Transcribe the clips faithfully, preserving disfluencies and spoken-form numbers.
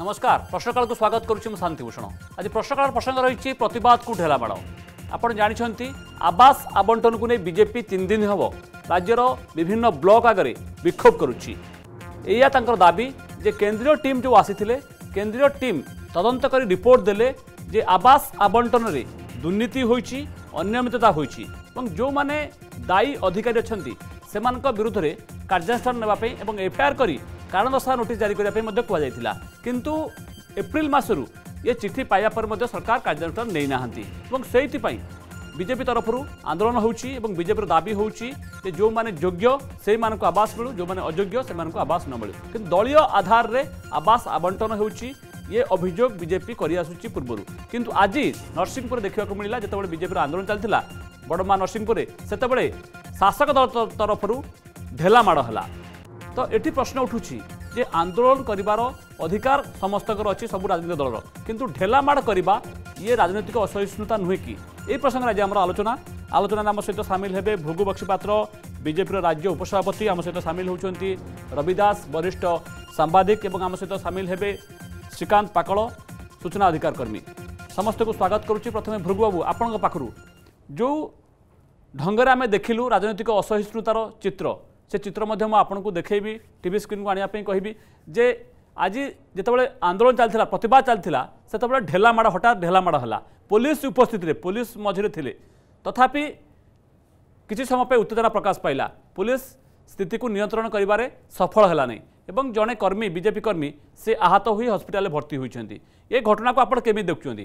नमस्कार प्रश्नकाल को स्वागत करुच्ची शांति भूषण आज प्रश्नकाल प्रसंग रही प्रतिवाद को ढेलामाड़ आपड़ जानते आवास आवंटन को नहीं बीजेपी तीन दिन हम राज्यर विभिन्न ब्लॉक आगे विक्षोभ करुच्ची या दाबी जे केंद्रीय टीम जो आसी केंद्रीय टीम तदंत कर रिपोर्ट देले जे आवास आवंटन रे दुर्नीति होईची अनियमितता होईची एवं जो माने दायी अधिकारी अछंती सेमानक विरुद्ध रे कार्यानुष्ठान नेबापै एवं एफआईआर करी कारण दर्शा नोटिस जारी करने कहुला किंतु एप्रिल मासरू ये चिठी पाइबा पर मध्य सरकार कार्यानुष्ठान नहीं नाहांती से बीजेपी तरफ आंदोलन होउची बीजेपी दाबी होउची जे जो माने योग्य से मानक आवास मिलू जो माने अयोग्य से मानक आवास न मिलू किंतु दलीय आधार रे आवास आवंटन होउची ये अभियोग बीजेपी करि आसुची पूर्वरु किंतु आज नरसिंहपुर देखा मिला जितेबाला बीजेपी आंदोलन चलता बड़मा नरसिंहपुर से शासक दल तरफ ढेलामाड़ है तो ये प्रश्न उठुची जे आंदोलन करिवार अधिकार समस्तकर अच्छी सब राजनीतिक दलर किंतु ढेलामाड़ करवा ये राजनीतिक असहिष्णुता नुहे कि यह प्रसंग आज आम आलोचना आलोचना आम सहित सामिल हेबे भृगु बक्षीपात्र बीजेपी राज्य उपसभापति आम सहित सामिल होती रविदास वरिष्ठ सांबादिक एवं आम सहित सामिल हेबे श्रीकांत पाकड़ सूचना अधिकार कर्मी समस्त को स्वागत करुच्ची प्रथम भृगु बाबू आपण पाखु जो ढंगरे आम देखिलु राजनीतिक असहिष्णुतार चित्र से चित्र मध्य मैं आपको देखी टीवी स्क्रीन को आने कहबी जे आज जितेबाला आंदोलन चलता प्रतिवाद चलता से ढेलामाड़ हठात ढेलामाड़ है पुलिस उपस्थित रे पुलिस मझे थे तथापि किसी समय पे उत्तेजना प्रकाश पाइला पुलिस स्थिति को नियंत्रण करिबारे सफल है नहीं एवं जड़े कर्मी बीजेपी कर्मी से आहत हुई हस्पिटाल भर्ती होती ये घटना को आप केमी देखुं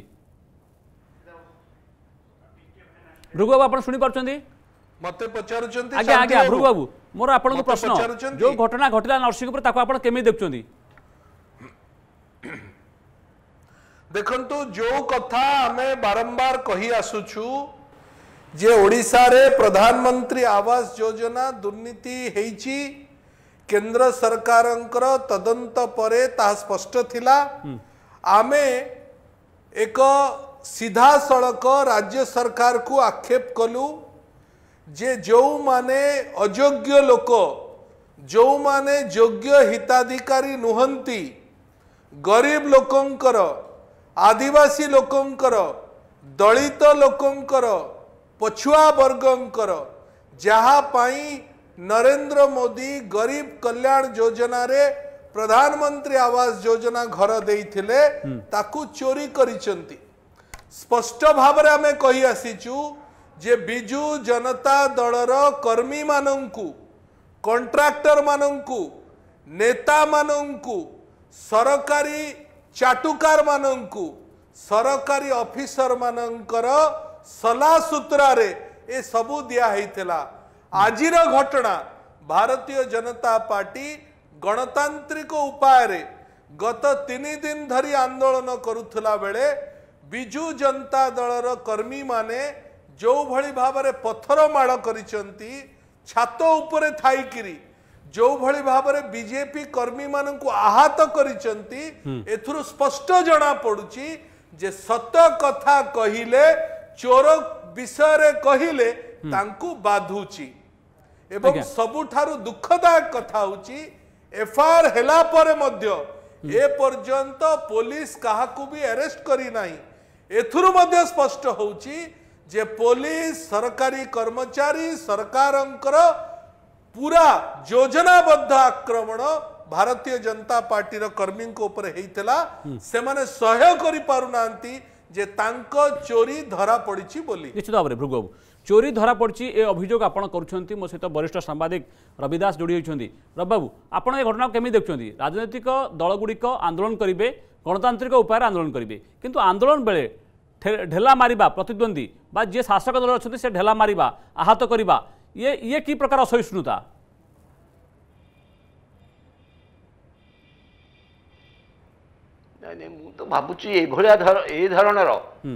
भृगु बाबू आप शुणी पार्टी मते पचारुचंती आज्ञा आज्ञा भृगु बाबू मोर आपन प्रश्न जो घटना घटिला नरसिंहपुर ताको आपण केमी देखुंती देखंतु जो कथा हमें बारंबार कही आसुछु जे ओडिशा रे प्रधानमंत्री आवास योजना दुर्नीति हेची केंद्र सरकारंकर तदंत परे ता स्पष्ट थिला आमे एक सीधा सड़क राज्य सरकार को आक्षेप कलु जे जो माने अयोग्य लोक जो माने योग्य हिताधिकारी नुहंती गरीब लोकंकर आदिवासी लोकंकर दलित लोकंकर पछुआ वर्गंकर जहा पाई नरेंद्र मोदी गरीब कल्याण योजना रे प्रधानमंत्री आवास योजना घर देइथिले ताकू चोरी करिसंती स्पष्ट भाव रे हमें कही आसीचु जे बिजु जनता दलर कर्मी मानंकु कॉन्ट्रैक्टर मानंकु नेता मानंकु सरकारी चाटुकार मानंकु सरकारी ऑफिसर मानंकर सलाह सूत्रा रे ए सबू दिया हेइथला आजिर घटना भारतीय जनता पार्टी गणतांत्रिक उपाय रे गत तीन दिन धरी आंदोलन करुथला बेले बिजु जनता दलर कर्मी माने जो भली भाव में पत्थर माड़ करिसंती छात उपरे थाइकिरी जो भली भाव में बीजेपी कर्मी मान को आहत करिसंती एथुरु स्पष्ट जना पड़ुची जे सत कथा कहिले चोर विषय रे कहिले तांकू बाधुची एवं सबुठारु दुखदायक कथा होची एफआईआर हेला परे मध्य ए पर्यंत पुलिस काहाकू भी अरेस्ट करी नाही एथुरु मध्य स्पष्ट होची जे पुलिस सरकारी कर्मचारी सरकारंकर पूरा योजनाबद्ध आक्रमण भारतीय जनता पार्टी रो कर्मी को ऊपर हेइतला से माने सहयोग करि पारुनांती जे तांको चोरी धरा पड़िछि बोली निश्चित भाव भृगु बाबू चोरी धरा पड़छि ए अभियोग आपण करूछंती मो सहित वरिष्ठ सांबादिक रविदास जोड़ी होइछंती रवि बाबू आपण ए घटना केमी देखुछंती राजनीतिक दल गुड़िक आंदोलन करिवे गणतांत्रिक उपाय आंदोलन करिवे किंतु आंदोलन बेले ढेला मारिबा प्रतिद्वंदी बा जे शासक दल अच्छा से ढेला मारिबा आहत करिबा ये ये की प्रकार असहिष्णुता नहीं मु तो भाबुची ए भलिया धर ए धरणर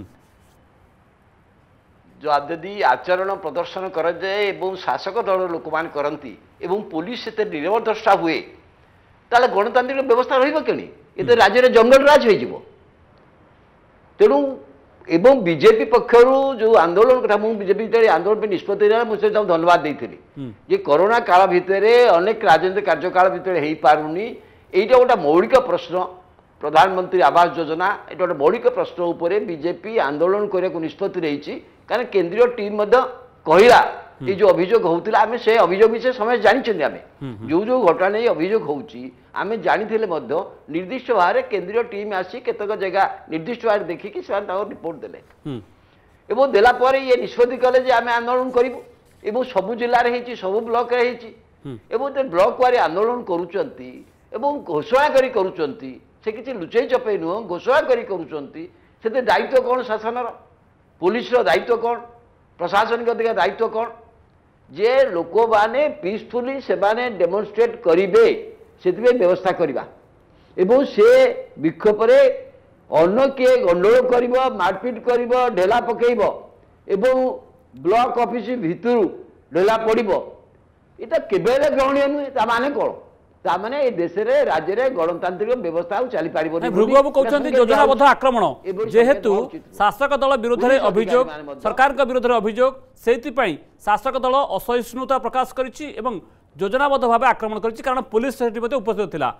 जो आदि आचरण प्रदर्शन कर जाए एवं शासक दल लोक मान करती एवं पुलिस से निरव द्रष्टा हुए ताले गणतांत्रिक व्यवस्था रहिबो केनी ये तो राज्य जंगल राज हो तेणु एवं बीजेपी पक्षर जो आंदोलन कथा मुझे बीजेपी आंदोलन पे निष्पत्ति मुझे धन्यवाद देती जे कोरोना काल भितर अनेक राजनीतिक कार्यकाल भितर हो पारुनी यहीटा गोटे मौलिक प्रश्न प्रधानमंत्री आवास योजना ये गोटे मौलिक प्रश्न उपर बीजेपी आंदोलन करने को निष्पत्ति रही कारण केंद्रीय टीम कहला ये जो अभियोग होता आम से अभियोग विषय समय जानते आम जो जो घटना नहीं अभियोग होमें जानी निर्दिष्ट भाव में केंद्रीय टीम आसी केतक जगह निर्दिष्ट भाव देखिकी रिपोर्ट देले एवं देलापर ये निष्पत्ति कले आम आंदोलन करूँ सबू जिले सबू ब्लॉक एवं ब्लॉक वारी आंदोलन करुँच घोषणा करी करुँच से किसी लुचई चपई नुह घोषणा करी करुँच दायित्व कौन शासन पुलिस दायित्व कौन प्रशासनिक अधिकार दायित्व कौन जे लोक मैंने पीसफुली से डेमोन्स्ट्रेट करेंगे से व्यवस्था करवा एवं से विक्षोभ अन्न किए गंडोल कर मारपिट कर ढेला पकईब एवं ब्लॉक ऑफिस भितर ढेला पड़ यहाँ केवे ग्रहणीय नुहे माने कौन तामाने ए देश रे राज्य रे गणतांत्रिक व्यवस्था चली पारिबो नै भृगुबाबू कहउछन्ती योजनाबद्ध आक्रमण जेहेतु शासक दल विरोध रे अभियोग सरकार का विरोध रे अभियोग सेति पई शासक दल असहिष्णुता प्रकाश करिछि एवं योजनाबद्ध भाबे आक्रमण करिछि कारण पुलिस सेति मध्ये उपस्थित थिला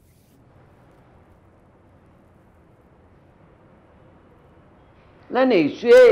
नै नै से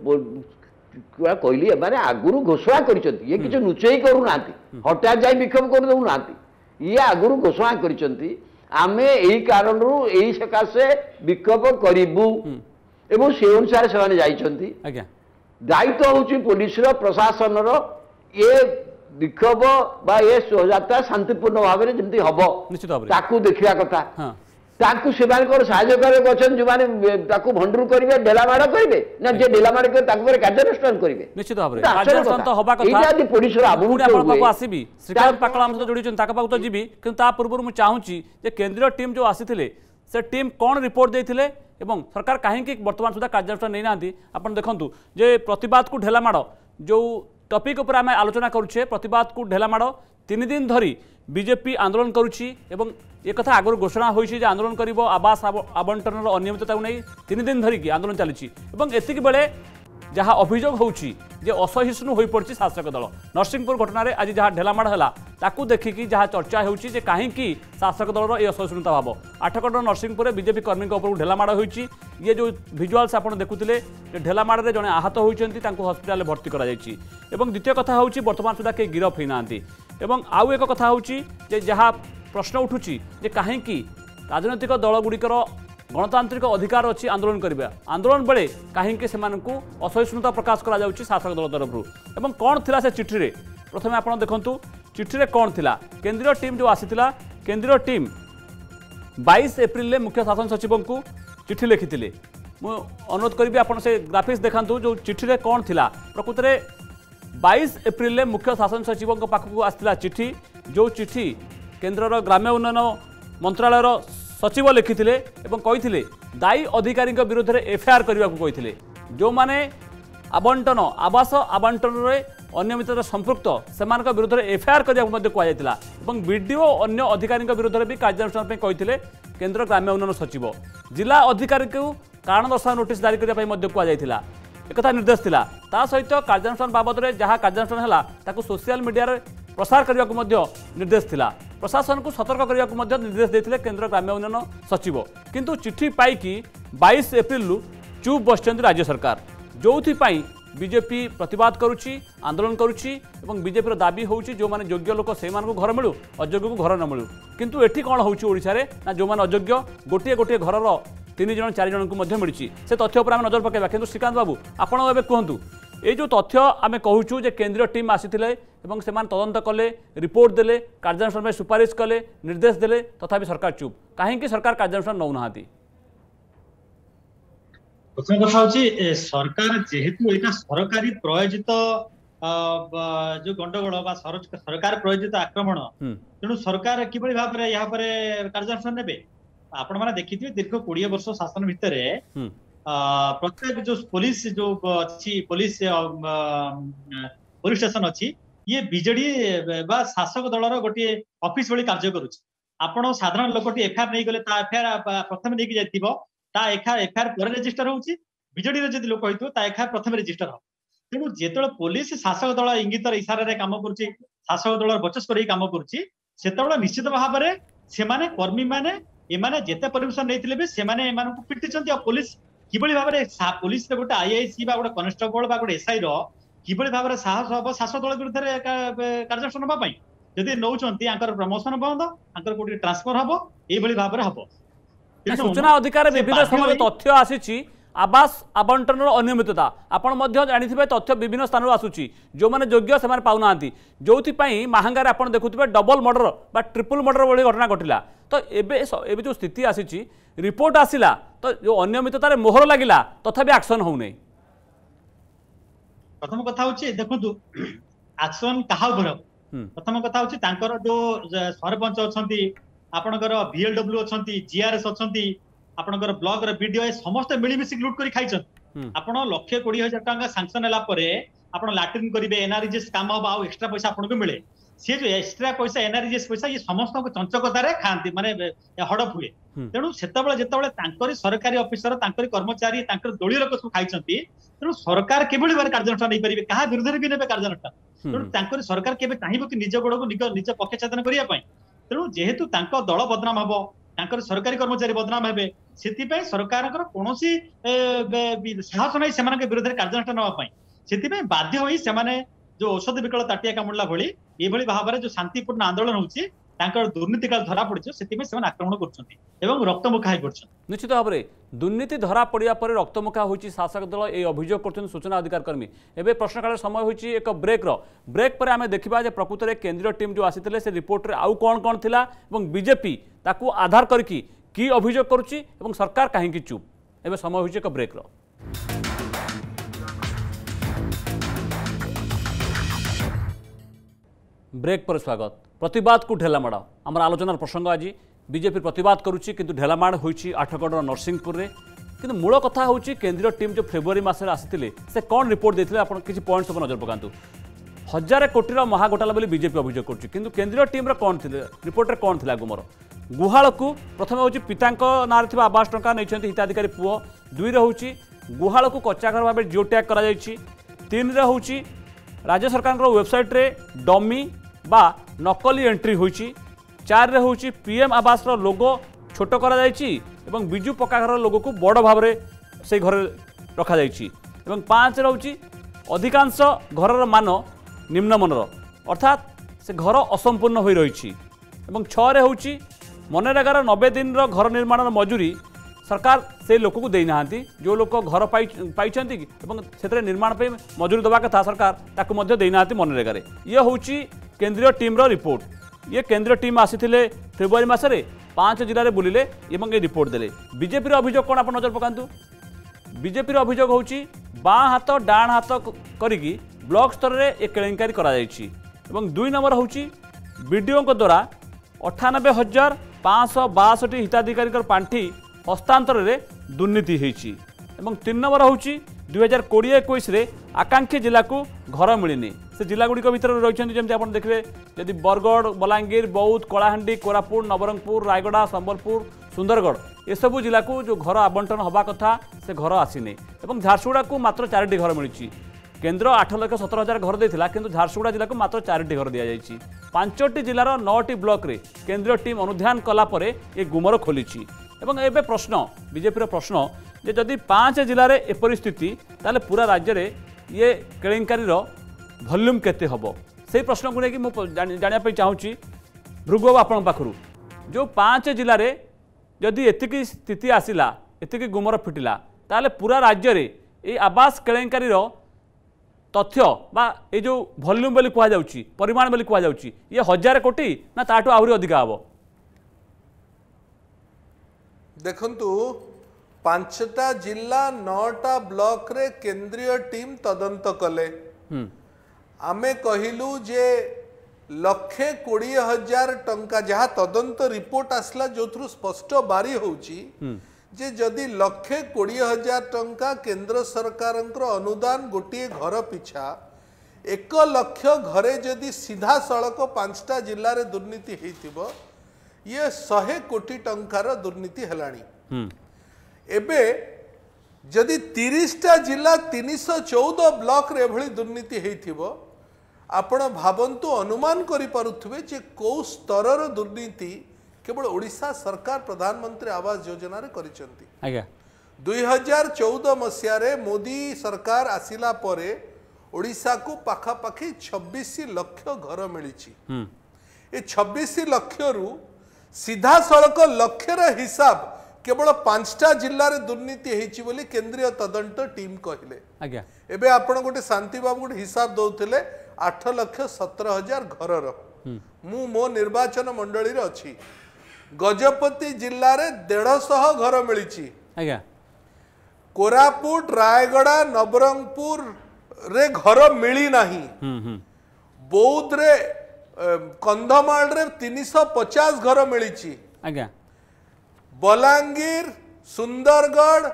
कहली माने आगुरु घोषणा करिसथि ये किछ नुचई करू नांती हटात जाई विक्षोभ कर दउ नांती ये आगुरु घोषणा करिसथि आमे एही कारण रु एही सकाशे विक्षोभ करिबु एवं से अनुसार से जाइछन्ति आज्ञा दायित्व होची पुलिस रो प्रशासन रो ये विक्षोभ बा ये शोभायात्रा शांतिपूर्ण भाव में जमती हबो निश्चित भाव ताकू देखिया कथा हां ताकू सेमानकर सहायता करे गछन जो माने ताकू भंडुर करिवे ढेला माड़ करिवे ना जे ढेला माड़ करे ताकू पर कार्यानुष्ठान करिवे निश्चित भाव कार्यानुष्ठान तो हबा कथा एटा दि पुलिस रो आबु आपण पाको आसीबी श्रीकांत पाकला हम तो जोडी छन ताका पाको तो जीबी किंतु ता पूर्व मु चाहूची जे केंद्रीय टीम जो आसीथिले से टीम कोन रिपोर्ट देथिले एवं सरकार काहे कि वर्तमान सुधा कार्यानुष्ठान नै नांती आपण देखंतु जे प्रतिवाद को ढेला माड़ जो टॉपिक ऊपर आम आलोचना करुचे प्रतिवाद को ढेला माड़ तीन दिन धरी बीजेपी आंदोलन करुची एवं एक कथा आगुरी घोषणा होइछि जे आंदोलन करिवो आवास आवंटन अनियमितता नहीं तीन दिन धरिकी आंदोलन चली एतिक बेले जहाँ अभियोग होउछि जे असहिष्णु होई पड़छि शासक दल नरसिंहपुर घटना आज जहाँ ढेलामाड़ है ताकू देखिकी जहाँ चर्चा होउछि जे काहेकि शासक दलर ये असहिष्णुता भाव आठगड़ नरसिंहपुर बीजेपी कर्मी उपर ढेलामाड़ होइछि ये जो भिजुआल्स आप देखुते ढेलामाड़ में जड़े आहत होती हस्पिटाल भर्ती कर द्वितीय कथा हूँ बर्तमान सुधा कई गिरफ होना एवं आउ एक कथा हूँ जहाँ प्रश्न उठुची जे कहीं राजनैतिक दल गुड़िकर गणतांत्रिक अधिकार अच्छी आंदोलन करवा आंदोलन बेले कहीं असहिष्णुता प्रकाश करा शासक दल तरफ एवं कौन थिला से चिठी रे प्रथम आप देखु चिठी रे कौन थिला केंद्रीय टीम जो आसीथिला केंद्रीय टीम बाईस एप्रिल में मुख्य शासन सचिव को चिठी लिखी मु अनुरोध करी आप ग्राफिक्स देखातु जो चिठी रे कौन थिला प्रकृत में बाईस एप्रिल में मुख्य शासन सचिव पाखक आसाला चिठी जो चिठी केंद्र ग्राम्य उन्नयन मंत्रालय सचिव लिखिथिले एवं कहिथिले दायी अधिकारी विरोध में एफआईआर करने को कहिथिले जो माने आवंटन आवास आवंटन रे अनियमितता संपृक्त से विरोध में एफआईआर करने को बीडीओ अन्य अधिकारी विरोध में भी कार्यानुष्ठान कहिथिले केंद्र ग्राम्य उन्नयन सचिव जिला अधिकारी को कारण दर्शाओ नोटिस जारी करने को एक निर्देश थिला ता सहित कार्यानुष्ठान बाबद में जहाँ कार्यानुष्ठान है सोशल मीडिया प्रसार करने को निर्देश थिला प्रशासन को सतर्क करने को निर्देश देते केंद्र ग्राम्य उन्नयन सचिव किंतु चिठी पाई बाईस एप्रिल चुप बसचंदी राज्य सरकार जो बीजेपी प्रतिवाद करुच्ची आंदोलन करुच्ची एवं बीजेपी दाबी होउची जो माने योग्य लोक से घर मिलू अयोग्य को घर न मिलू किंतु एठी कौन होउची ना जो माने अयोग्य गोटे गोटे घर तीन जन चार जन को मिली से तथ्य पर आम नजर पकेबा किंतु श्रीकांत बाबू आपण एबे कहतु ये जो तथ्य आम कहूँ जे केंद्रीय टीम आसीथिले एवं से तदंत कले रिपोर्ट देले कार्यानुष्ठान में सुपारिश कले निर्देश देले तथापि सरकार चुप कहीं सरकार कार्यानुष्ठान नौना प्रथम कथा हूँ सरकार जेहेतु यहाँ सरकारी प्रयोजित जो गंडगोल सरकार प्रयोजित आक्रमण तेणु सरकार किभली भाव में यहाँ पर कार्यानुष्ठान ने आपण मैंने देखिए दीर्घ कोड़े वर्ष शासन भितर प्रत्येक जो पुलिस जो अच्छी पुलिस पुलिस स्टेशन अच्छी ये बीजेडी बा शासक दलर गोटे ऑफिस भली कार्य करुच्ची आपण साधारण लोक एफआईआर नहीं गले एफआईआर प्रथम नहीं जाइथिबो ता एफआईआर पर रजिस्टर होउची बीजेडी रे जदि लोक होइतो ता एफआईआर प्रथम रजिस्टर हो तेणु जेतळे पुलिस शासक दल इंगित इशारा रे काम करुच्ची शासक दलर बचस्पति काम करुच्ची सेतବେଳେ निश्चित भाव में से माने कर्मी माने एमाने जेते परमिशन नैथिले बे सेमाने एमान को पिटिचंती आ पुलिस किबळी भाबरे पुलिस रे गोटे आईआईसी बा गोटे कनेस्टेबल बा गोटे एसआई रो किबळी भाबरे साहस हबो शासक दल विरुद्ध रे कार्यानुष्ठान नबा पई जदि नौचंती आंकर प्रमोशन बंद आंकर कोटी ट्रांसफर हबो एई भली भाबरे हबो सूचना अधिकार विभिन्न समय तथ्य आसीची आवास आवंटन अनियमितता आपण मध्य जानिथिबे तथ्य विभिन्न स्थान आसुची जो माने योग्य से पाउ नांती जोथि पई महांगारे आपण देखुथिबे डबल मर्डर बा ट्रिपल मर्डर भली घटना घटिला तो एबे एबे जो स्थिति आसीची रिपोर्ट आसिला तो जो अनियमितता रे मोहर लागिला तथापि एक्शन होउनै। प्रथम कथा होची देखंतु एक्शन काहा उपर प्रथम कथा होची तांकर जो सरपंच अछंती आपणकर बीएलडब्ल्यू अछंती जीआरएस अछंती आपणकर ब्लॉक रे बीडीओ समस्त मिली मिसी लूट करी खाइछन आपण लक्ष्य बीस हजार टका सैंक्शन हला परे आपण लैट्रिन करिवे एनआरजीएस काम हो आ एक्स्ट्रा पैसा आपन को मिले से जो एक्स्ट्रा पैसा एनआरजीएस पैसा ये समस्त को चंचकतारे खांती माने हड़प हुए तेणु सेतबेले जेतबेले तांकरी सरकारी ऑफिसर तांकरी कर्मचारी तांकर दलीय लोक सब खाइछंती तेणु सरकार केबेली बार कार्यानुष्ठान नै परिबे कहा विरुद्ध भी नेबे कार्यानुष्ठान तेणु तांकरी सरकार केबे चाहिबो कि निज गोड़ को निज पक्ष छादन करिया पई तेणु जेहेतु तांको दल बदनाम हबो तांकर सरकारी कर्मचारी बदनाम हेबे सेति सरकार कौन साहस नहीं से विरोध में कार्यानुष्ठान नापी से बाध्य होई से जो औषध विकल ताटिया कामुड़ा भली ये भाव में जो शांतिपूर्ण आंदोलन होची दुर्नीति काल धरा पड़ी से आक्रमण कर रक्तमुखा हो निश्चित भाव में दुर्नीति धरा पड़ा पर रक्तमुखा होची शासक दल ये अभियोग कर सूचना अधिकार कर्मी एवं प्रश्नकाल समय होची एक ब्रेक रो ब्रेक पर आम देखा प्रकृत में केंद्रीय टीम जो आसी से रिपोर्ट रे आउ कौन कौन थिला एवं बीजेपी ताकू आधार करकी की अभियोग करुच्ची एवं सरकार कहीं चुप एवं समय होची एक ब्रेक रो ब्रेक पर स्वागत प्रतिवाद को ढेलामाड़ आम आलोचनार प्रसंग आज बीजेपी प्रतिवाद करुच्ची किंतु ढेलामाड़ होईची आठगढ़ नरसिंहपुर रे किंतु मूल कथा होची केंद्रीय टीम जो फेब्रुआरी मासरे आसिथिले से कौन रिपोर्ट देथिले आपण किछि पॉइंट सब नजर पकांतु हजार कोटी महाघोटाला बोली बीजेपी अभियोग करुच्ची किंतु केंद्रीय टीम रे कौन थिले रिपोर्ट रे कौन थिला गुमर गुहाल को प्रथम होची पितांको नारे थिबा आवास टंका नैछंती हिताधिकारी पुओ दुई रे होची गुहाल को कच्चा घर भाबे जियो टैग करा जायछि तीन रे होची राज्य सरकार वेबसाइट रे डमी बा नकली एंट्री होईची चार रे होची पीएम आवास रो लोगो छोट करा जायछि एवं बिजू पक्का घर लोगो को बड़ भाव में से घर रखा जायछि एवं पाँच रे होची अधिकांश घर मान निम्न मनर अर्थात से घर असंपूर्ण हो रही एवं छः रे होची मनरेगार नब्बे दिन रो घर निर्माण मजूरी सरकार से लोक को देना जो लोक घर पाई से निर्माण पे मजूरी दवा कथा सरकार ताकू मध्य देना मनरेगार ये हूँ केंद्रीय टीम रो रिपोर्ट ये केंद्रीय टीम आसी फेब्रुआरी मसरे पांच जिले में बुलिले एवं ये रिपोर्ट देले बीजेपी अभियोग कौन आप नजर पकातु बीजेपी अभियोग हूँ बाँ हाथ डाण हाथ करी ब्लॉक स्तर में एक केलेंकारी कर दुई नंबर हूँ बीडीओ द्वारा अठानबे हजार पाँच बासठी हिताधिकारी पांठी हस्तांतर रे दुर्नीति होईची एवं तीन नंबर हूँ दुई हजार कोड़े इक्कीस आकांक्षी जिला को घर मिलनी से जिला गुड़िक भितर रही जमी आप देखिए जदि बरगढ़ बलांगीर बौद्ध कलाहांडी कोरापुट नवरंगपुर रायगड़ा संबलपुर सुंदरगढ़ ये सबू जिला को जो घर आवंटन हवा कथा से घर आसीनी एवं झारसुगुड़ा को मात्र चारिटी घर मिली केंद्र आठ लक्ष सतर हजार घर देता किंतु झारसुगुड़ा जिला को मात्र चारिटी घर दि जाएगी पांचटी जिलार नौटी ब्लॉक रे केंद्रीय टीम अनुध्यान कलापर ये गुमर खोली एवं एबे प्रश्न बीजेपी प्रश्न जे जदि पांच जिले में एपरी स्थिति ताले पूरा राज्य में ये केलेंकारी वॉल्यूम केते हबो से प्रश्न को लेकिन मुझे जानापी चाहूँगी भृगु आपण पाखु जो पांच जिले में जदि एतिकी स्थिति आसिला एतिकी गुमर फिटिला ताले पूरा राज्य में ये आवास केलेंकारी तथ्य बा ये जो वॉल्यूम बोली कह जाउची परिमाण बोली कह जाउची ये हजार कोटी ना ताठू आहुरी अधिका हबो देखंतु पांचटा जिला नौटा ब्लॉक रे केंद्रीय टीम तदंत कले आमे कहिलु जे लक्षे कोड़ी हजार टंका जहाँ तदंत रिपोर्ट आसला जो थ्रु स्पष्ट बारी होची जे जदि लक्षे कोड़ी हजार टंका केंद्र सरकार अनुदान गोटे घर पिछा एक लक्ष घरे जदि सीधा सड़क पांचटा जिल्ला रे दुर्नीति हेतिबो ये शहे कोटी टंकार दुर्नीति हेलाणी एबे जदि तीसटा जिला तीन सौ चौदह ब्लॉक रे भली दुर्नीति हेतिबो आपण भावंतु अनुमान करि पारुथबे जे को स्तरर दुर्नीति केवल ओडिशा सरकार प्रधानमंत्री आवास योजना रे करिसेंती। आज्ञा दुई हजार चौदह मसीह रे मोदी सरकार आसिला परे ओडिशा को पाखापाखि छब्बीस लक्ष घर मिली। ये छब्बीस लक्ष रु सीधा सड़क लक्षर हिसाब केवल पांचटा जिल्ला रे दुर्नीति हेची बोली केंद्रीय तदंत टीम कहले। आज्ञा एबे आपण गोटे शांति बाबू गोटे हिसाब दौले आठ लक्ष सतर हजार घर मु मो निर्वाचन मंडली रे अच्छी गजपति जिल्ला रे डेढ़ सौ घर मिली। आज्ञा कोरापुट रायगड़ा नवरंगपुर रे घर मिली नाही। बौद्ध रे कंधमाल रे तीन सौ पचास घर मिली। आज्ञा बलांगीर सुंदरगढ़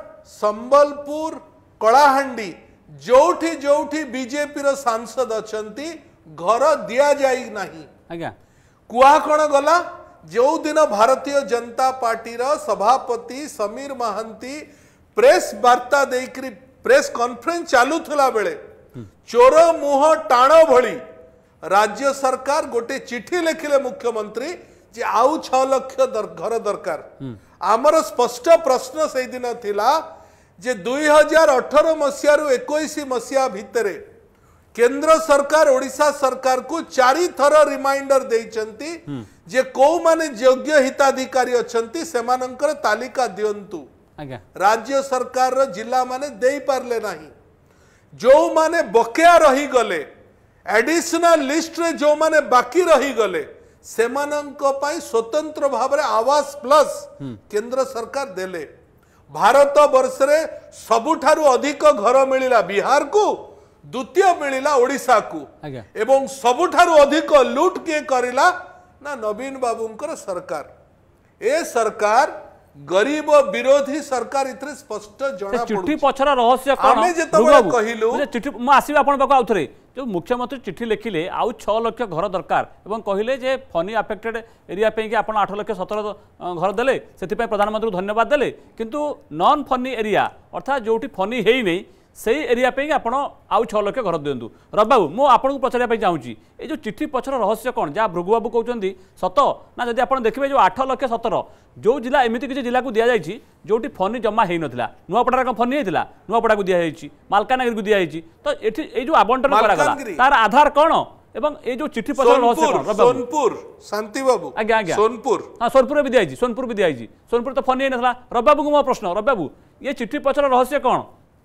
संबलपुर कलाहांडी जोठी जोठी बीजेपी रो सांसद अछंती घर दिया जाई नाही। आज्ञा कुआ कौन गला जो दिन भारतीय जनता पार्टी रो सभापति समीर महांती प्रेस वार्ता देकरी प्रेस कॉन्फ्रेंस चालू थला बेले चोर मुह टाण भली राज्य सरकार गोटे चिठी लिखिले मुख्यमंत्री जे आउ छह लक्ष दर, घर दरकार। आमर स्पष्ट प्रश्न से दिन थिला जे दुई हजार अठर मसीह रु इक्कीस मसीहा भितरे केंद्र सरकार ओडिशा सरकार को चारि थर रिमाइंडर देइचंती जे को माने योग्य हिताधिकारी अछंती सेमानंकर तालिका दियंतु। राज्य सरकार रो जिला माने देई पारले नाही। जो माने बकेया रही गले एडिशनल लिस्ट रे जो माने बाकी रही गले सेमानंक पाई स्वतंत्र भाव रे आवास प्लस केंद्र सरकार देले। भारत वर्ष रे सबुठारु अधिक घर मिलिला बिहार को द्वितीय मिलिला ओडिशा को एवं सबुठारु अधिक लूट के करिला ना नवीन बाबूंकर सरकार। ए सरकार गरीब विरोधी सरकार इतरे स्पष्ट जना चिट्ठी पछरा रहस्य कोन आमे जेतबे कहिलु चिट्ठी म आसीबे आपण पाको आउथरे जो मुख्यमंत्री चिट्ठी लिखिले आउ छह लक्ष घर दरकार एवं कहले जे फनी अफेक्टेड एरिया पे कि आपण आठ लक्ष सतर घर देले सेति पे प्रधानमंत्री धन्यवाद देले किंतु नॉन फनी एरिया अर्थात जोठी फनी हेई नै से एरिया पे आपण आउ छह लक्ष घर दियंतु। रवि बाबू मु आपन को पछरिया पे चाहूची ए जो चिट्ठी पछर रहस्य कोन जा भृगु बाबू कहउचंदी सत ना जदि आपण देखिबे जो आठ लक्ष सतर जो जिला एमिति किछि जिला को दिया जायछि जोटी फनी जमा हेई नथिला नुआपड़ा का फनी हेतिला नुआपड़ा को दिया जायछि मालकानगिरी को दिया जायछि तो एठी ए जो आवंटन करा गला तार आधार कोन एवं ए जो चिट्ठी पछर रहस्य कोन सोनपुर शांति बाबू आज्ञा आज्ञा सोनपुर हां सोनपुर भी दिया जायछि सोनपुर भी दिया जायछि सोनपुर तो फनी हेई नथिला। रवि बाबू को मो प्रश्न रवि बाबू ये चिट्ठी पछर रहस्य कोन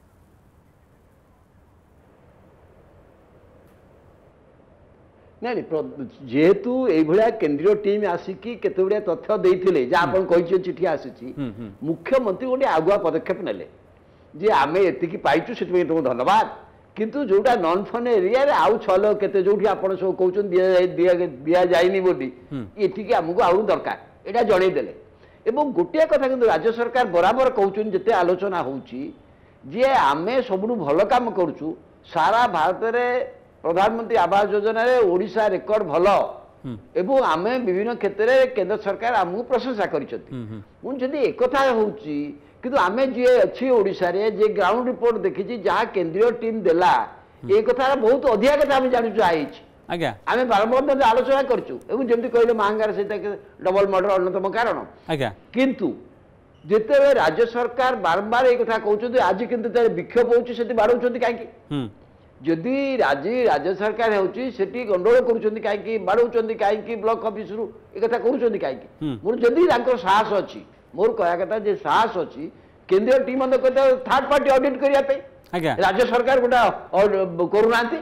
नहीं जेहेतु ये केंद्रीय टीम आसिकी केते गुड़िया तथ्य देइथिले जे आपण कहियो चिठी आसीची मुख्यमंत्री गोटे आगुआ पदक्षेप नेले जे आमे एतिकी पाइछु सेति तुम धन्यवाद किंतु जोटा नॉन फन एरिया रे आउ छलो केते जोठी आपण सब कहउछन दिया दिया जाइनी बोली एतिकी हमको आउ दरकार एटा जणै देले एवं गोटे कथा किंतु राज्य सरकार बराबर कहउछन जते आलोचना होउची जे आमे सबनु भलो काम करूछु सारा भारत रे प्रधानमंत्री आवास योजना रे ओडिशा रेकर्ड भलो एवं आमे विभिन्न क्षेत्र रे केंद्र सरकार आमु प्रशंसा करिसथि उन जदी एक कथा होउची किंतु आमे जे अछि ओडिशा रे जे ग्राउंड रिपोर्ट देखिछि जहा केंद्रीय टीम देला ए कथा बहुत अधिक कथा हम जानि आइछि। आज्ञा आमे बारंबार आलोचना करछु एवं जेमति कहले महांगार सहित डबल मर्डर अन्यतम कारण आज्ञा किंतु जेते राज्य सरकार बारंबार ए कथा कहउछथि आज किंतु तार विक्षोभ होउछि सेति बाडउछथि काहेकि जदि राज्य राज्य सरकार होउछि सेठी गंडोळ करूछथि काहेकि बाडउछथि काहेकि ब्लॉक ऑफिस रु ए कथा करूछथि काहेकि मोर जदि तांकर साहस अछि मोर कहया कथा जे साहस अछि केंद्रीय टीम अंद कथा थर्ड पार्टी ऑडिट करिया पे आज्ञा राज्य सरकार गोटा करूनांती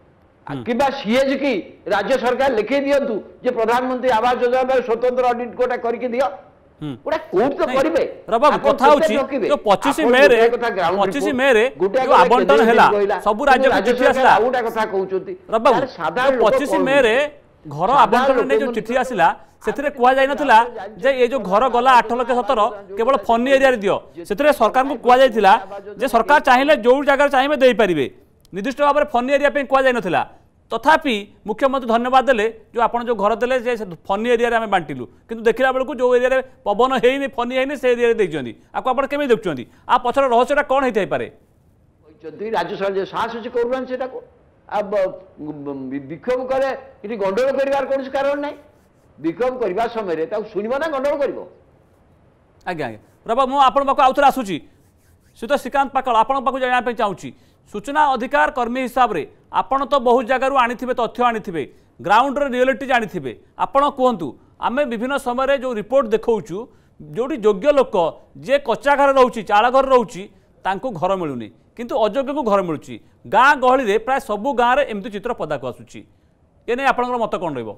किबा सीएज की राज्य सरकार लिखि दियंतु जे प्रधानमंत्री आवास योजना में स्वतंत्र ऑडिट कोटा करके दियो ओडा कोट तो करिवे रबा कथा होची जो पच्चीस मई रे पच्चीस मई रे जो आवंटन हैला सब राज्य को चिट्ठी आसला ओडा कथा कहउचोती रबा पच्चीस मई रे घर आवंटन ने जो चिट्ठी आसला सेथिरे कुआ जाय नथिला जे ए जो घर गला आठ लक्ष सतर केवल फनी एरिया रे दियो सेथिरे सरकार को कुआ जायथिला जे सरकार चाहिले जो जगह चाहिए देई परिबे निर्दिष्ट भाव में फनी एरिया पे कुआ जाय नथिला तथापि मुख्यमंत्री धन्यवाद देले जो आपण जो घर देले जे फनी एरिया रे हम बांटिलु किंतु देखिला बेलू जो एरिया रे पवन हेइनी फनी हेइनी से एरिया रे देइचंदी आको आपण केमे देखुचंदी आ पछर रहस्यटा कोन हेइथाय पारे जदी राज्य सरकार जे साहस अछि करबान सेटा को अब विक्षोभ करे इति गंडोळ करिवार कोन कारण नै ବିକ୍ଷୋଭ କରିବା ସମୟରେ ତାକୁ ଶୁଣିବ ନା ଗଣ୍ଡଗୋଳ କରିବ? ଆଜ୍ଞା ଆଜ୍ଞା ବାବା ମୁଁ ଆପଣଙ୍କ ପାଖକୁ ଆଉଥରେ ଆସୁଛି ଶ୍ରୀଯୁକ୍ତ ଶ୍ରୀକାନ୍ତ ପାକଳ ଆପଣଙ୍କ ପାଖକୁ ଜାଣିବା ପାଇଁ ଚାହୁଁଛି सूचना अधिकार कर्मी हिसाब रे आपण तो बहुत जगार आनीथिबे तथ्य आनीथिबे ग्राउंड रे रियलिटी जानीथिबे आपण कहतु आम विभिन्न समय जो रिपोर्ट देखौछु जोटी योग्य लोक जे कच्चा घर रोची चाल घर रोची तांको घर मिलूनी किंतु अयोग्य को घर मिलूची गाँ गहली रे प्राय सबु गाँव रे एमती चित्र पदाक आसुची ए नै आपनकर मत कोन रहइबो?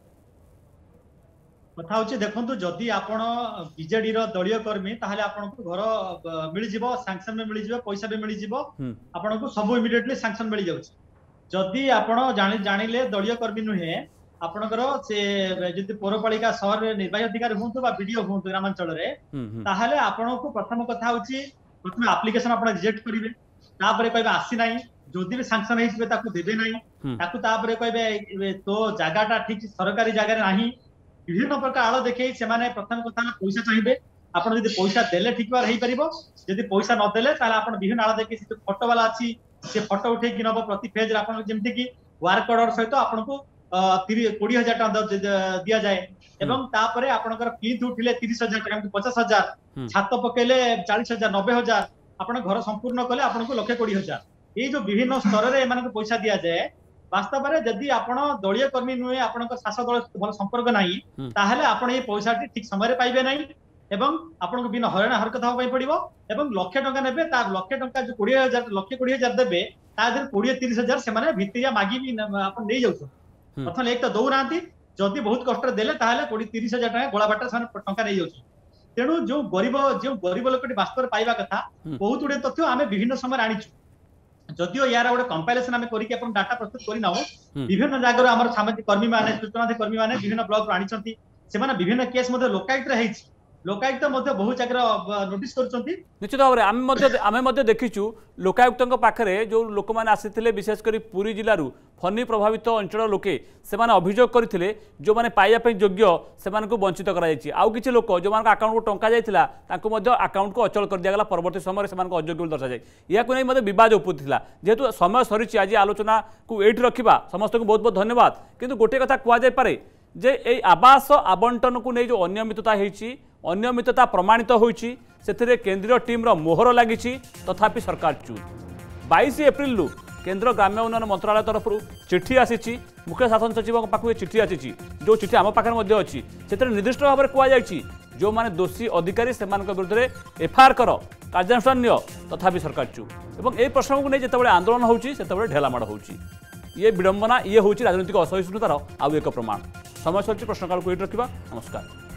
कथा हूँ देखो जदि आपण बीजेडी दलीय कर्मी ताहले आपनको घर मिल जिवो सैंक्शन में मिल जिवो पैसा भी मिल जिवो आपनको सब इमिडिएटली सैंक्शन मिल जाउची। जदि आपण जानि जानिले दलीय कर्मी नुहे आपणकर से जदि पौरपालिका शहर निर्वाही अधिकारी हुंतु बा वीडियो हुंतु ग्रामांचल रे ताहले आपनको प्रथम कथा होची प्रथम एप्लीकेशन आपण रिजेक्ट करिवे तापरे कहबे आसी नाही जदि भी सैंक्शन हेइबे ताकू देबे नाही ताकू तापरे कहबे तो जगाटा ठीक सरकारी जगह रे नाही विभिन्न प्रकार आड़ देखे से प्रथम कथा पैसा चाहिए आपड़ जब पैसा देले ठीक बार जदि पैसा नदेले आप विभिन्न आड़ देखे फोटो वाला अच्छी से फोटो उठे कि नब प्रति फेज जमती कि वर्क ऑर्डर सहित आपको कोड़ी हजार टाँग दि जाए तापर आपंकर प्लिंथ उठिले तीस हजार टाँग पचास हजार छात पकेले चालीस हजार नब्बे हजार आप घर संपूर्ण कले आपको लक्षे कोड़ी हजार ये जो विभिन्न स्तर में पैसा दि जाए वास्तव में जदि आपण दलीय कर्मी नुहे आपण शासक दल भल संपर्क नहीं ताहले आपण ये पैसा ठीक समय पाइबे नहीं एवं आपन को बिना हरण हरकत होबा पड़िबो एवं लक्षे टंका नेबे ता लक्षे टंका जो बीस हजार लक्षे बीस हजार देबे ता देर बीस तीस हजार से माने भितिया मागी भी आपन नै जाउछ प्रथम एक तो दौ नांती जदि बहुत कष्ट देले ताहले बीस तीस हजार टंका गोला बाटा सन टंका नै जाउछ। तेणु जो गरीब जो गरीब लोकटी वास्तव में पाइबा कथा बहुत गुडे तथ्य आमे विभिन्न समय आनिछु जदिओ यार गोटे कंपाइलेसन आमे करिके अपन डाटा प्रस्तुत करिनाउ विभिन्न जगह आम सामाजिक कर्मी माने सूचना कर्मी माने विभिन्न ब्लॉक आनिछंती से माने विभिन्न केस मध्ये लोकायुक्त रे हेछि लोकायुक्त मध्ये बहुत जगह नोटिस करछंती निश्चित भाव आम मध्ये आमे मध्ये देखिछु लोकायुक्तଙ୍କ पाखरे जो लोक माने आसीथिले विशेष करी पुरी जिल्लारू फनी प्रभावित अंचल लोके से माने अभियोग करथिले जो माने पाइया पे योग्य से माने को वंचित करा जायछि आउ किछि लोक जो माने अकाउंट को टंका जायथिला तांको मध्ये अकाउंट को अचल कर दिया गला परवर्ती समय से माने को अयोग्य दर्शा जाय या को नै मध्ये विवाद उपथिला जेतु समय सरिछि आज आलोचना को एठी रखिबा समस्त को बहुत बहुत धन्यवाद किंतु गोटे कथा कुआ जाय पारे जे ए आवास आवंटन को नै जो अनियमितता हेछि अनियमितता प्रमाणित होइछि सेथिरे केंद्रीय टीम रो मोहर लागिछि तथापि सरकार चूप बाईस एप्रिल लु केंद्र ग्राम्य उन्नयन मंत्रालय तरफ चिठी आसी मुख्य शासन सचिव पाखु चिठी आसी जो चिठी आम पाखे मध्य अच्छी से निर्दिष्ट भाव में कहुई जो माने दोषी अधिकारी से विरुद्ध में एफआईआर कर कार्यानुष्ठान नियो तथापि सरकार चुप और यह प्रसंग को नहीं जिते आंदोलन होती ढेलामाड़ होची ये विडंबना ये हूँ राजनीतिक असहिष्णुतार आउ एक प्रमाण समय सर प्रश्नकाल को रखा नमस्कार।